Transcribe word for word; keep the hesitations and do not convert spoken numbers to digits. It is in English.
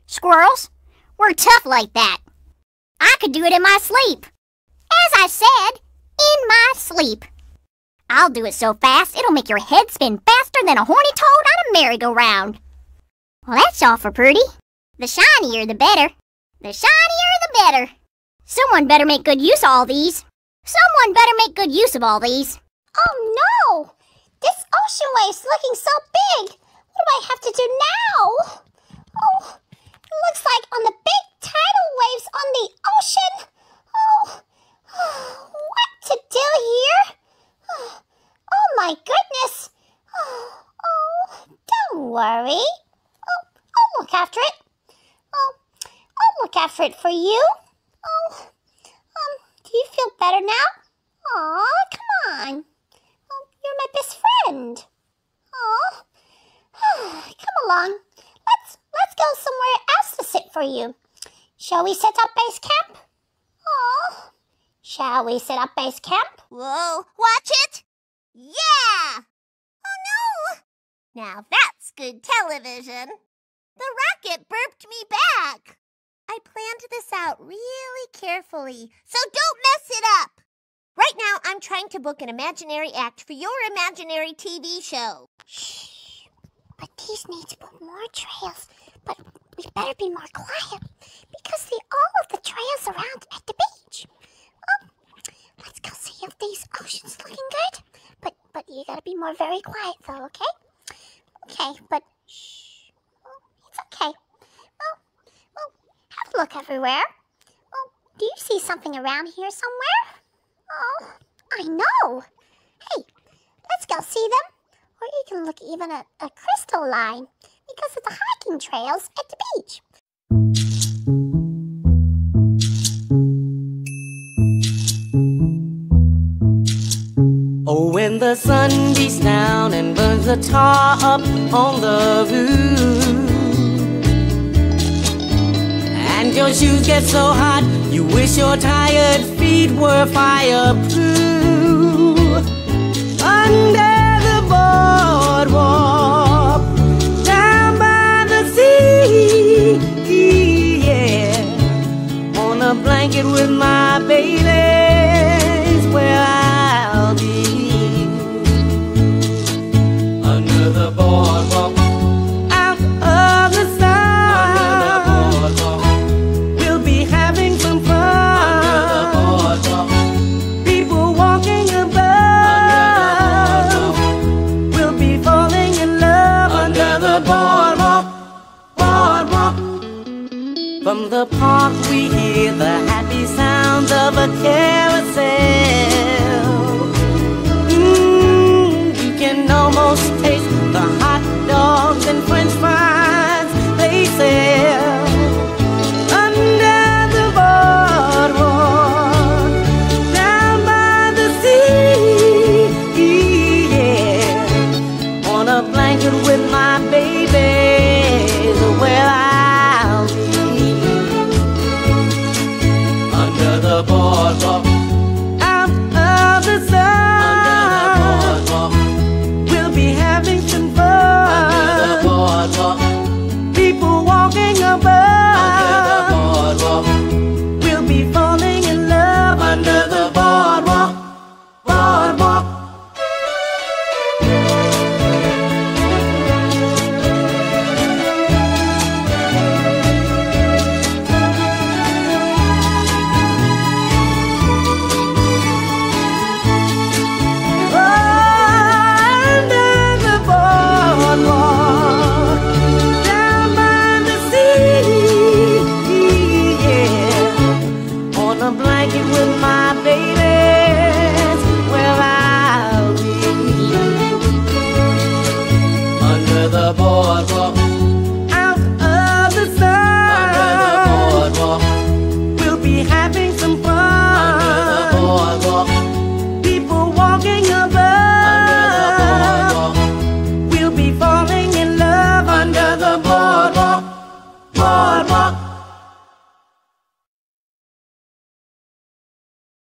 Squirrels, we're tough like that. I could do it in my sleep. As I said, in my sleep. I'll do it so fast it'll make your head spin faster than a horny toad on a merry-go-round. Well, that's all for Purdy. The shinier the better. The shinier the better. Someone better make good use of all these. Someone better make good use of all these. Oh no! This ocean wave's looking so big. What do I have to do now? Oh, it looks like on the big tidal waves on the ocean. Oh, what to do here? Oh my goodness. Oh, oh, don't worry. Oh, I'll look after it. Oh, I'll look after it for you. Oh, um, do you feel better now? Aw, come on. Oh, you're my best friend. Aw, come along. Let's let's go somewhere else to sit for you. Shall we set up base camp? Aw, shall we set up base camp? Whoa, watch it! Yeah! Oh no! Now that's good television. The rocket burped me back. I planned this out really carefully, so don't mess it up. Right now, I'm trying to book an imaginary act for your imaginary T V show. Shh, but these need to put more trails, but we better be more quiet, because see all of the trails around at the beach. Um, let's go see if these oceans looking good. But but you gotta be more very quiet though, okay? Okay, but shh. Oh, it's okay. Oh, well, have a look everywhere. Oh, do you see something around here somewhere? Oh, I know. Hey, let's go see them. Or you can look even at a crystal line because of the hiking trails at the beach. Oh, when the sun beats down and burns the tar up on the roof, and your shoes get so hot you wish your tired feet were fireproof. Under the boardwalk, down by the sea, yeah, on a blanket with my baby's where I'll be. Under the boardwalk, out of the sun, under the boardwalk, we'll be having some fun. Under the boardwalk, people walking above, we'll be falling in love. Under the boardwalk, boardwalk. From the park we hear the happy sounds of a carousel. Mm, you can almost taste the hot dogs and french fries